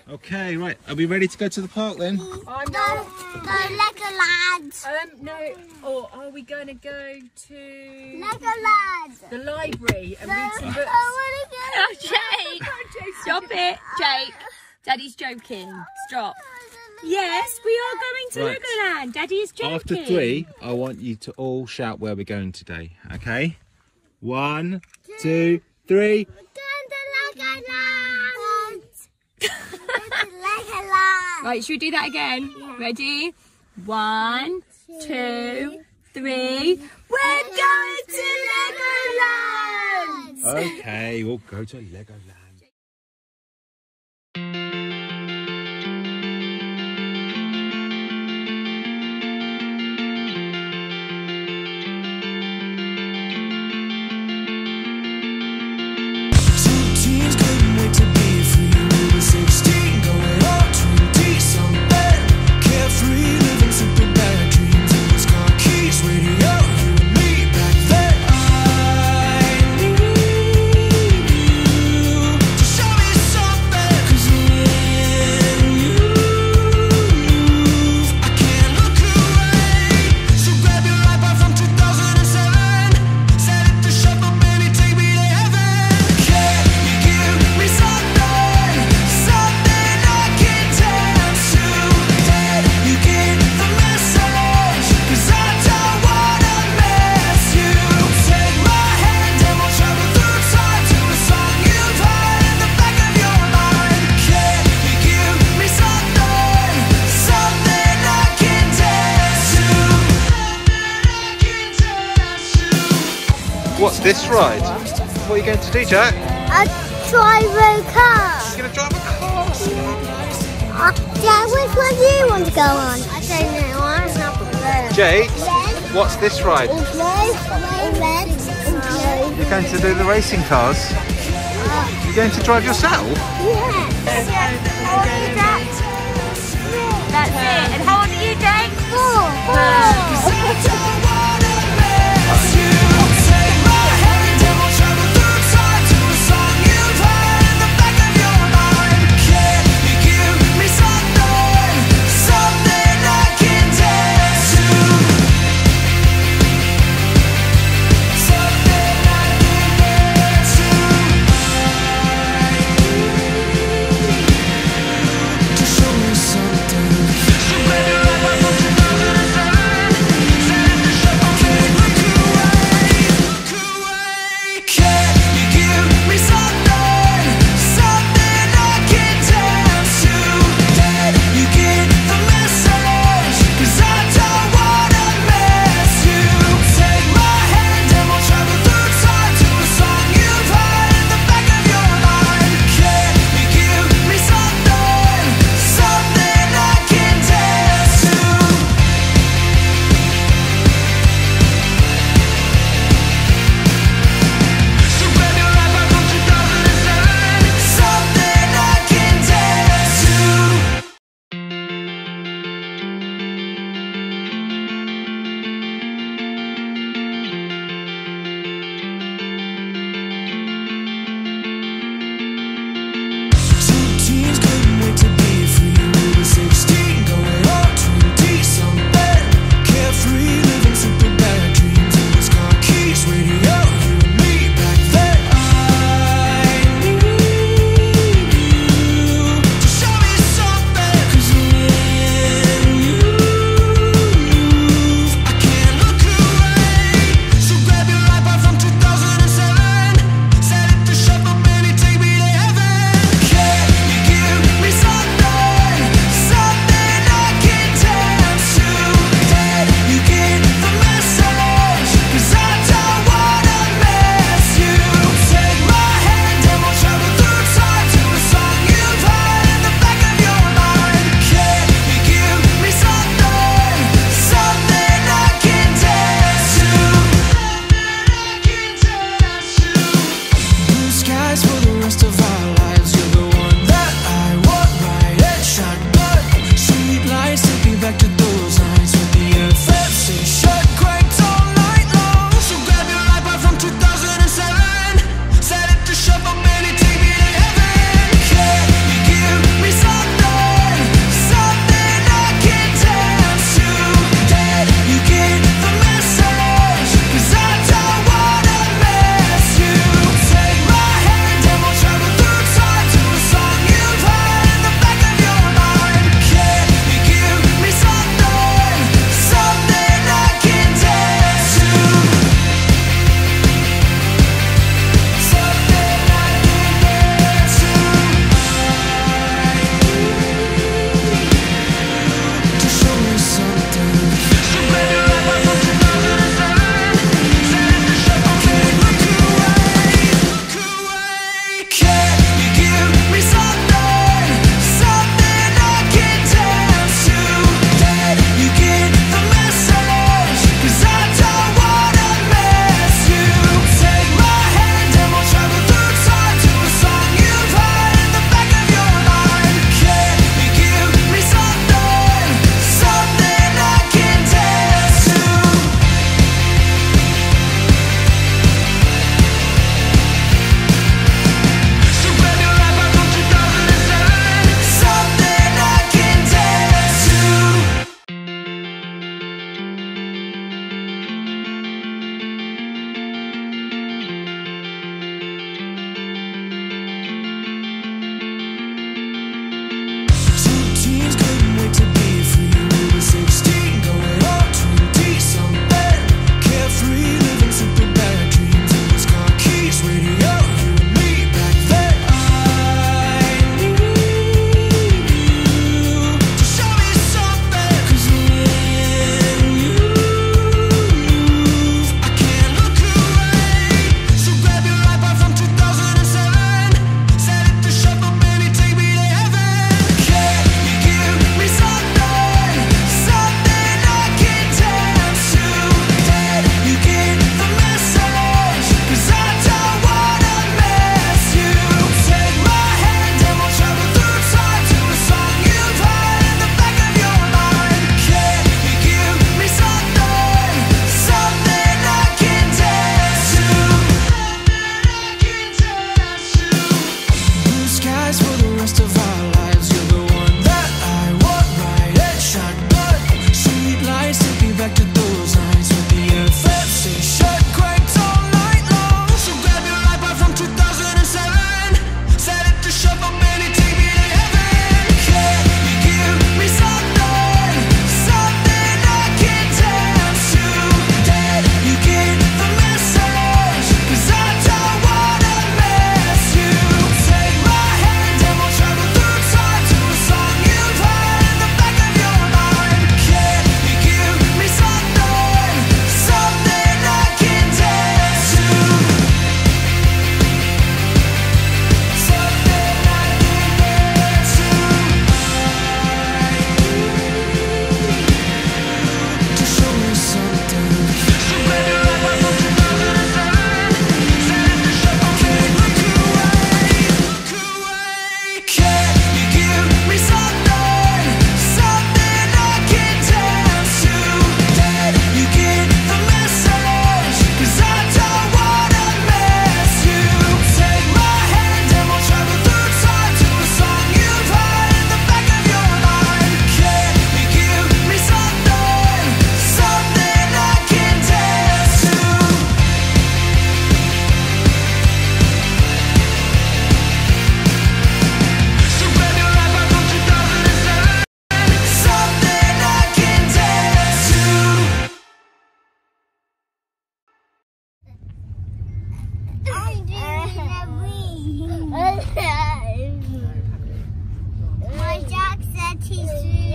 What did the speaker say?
Okay, right. Are we ready to go to the park then? I'm not. No, Legoland. No. Or are we going to go to Legoland. the library and read some books? I want to go. Oh, Jake! Stop it, Jake. Daddy's joking. Stop. Yes, we are going to Right. Legoland. Daddy is joking. After 3, I want you to all shout where we're going today, okay? 1, 2, 3. We're going to Legoland. Legoland. Right, should we do that again? Yeah. Ready? 1, 2, 3. We're going to Legoland! Okay, we'll go to Legoland. What's this ride? What are you going to do, Jack? I drive a car. You're going to drive a car? Dad, which one do you want to go on? I don't know. I'm not blue. Jake, what's this ride? Red. You're going to do the racing cars? You're going to drive yourself? Yeah. That's it. And how old are you, Jake? 4. I'm doing a wee. My Jack said he's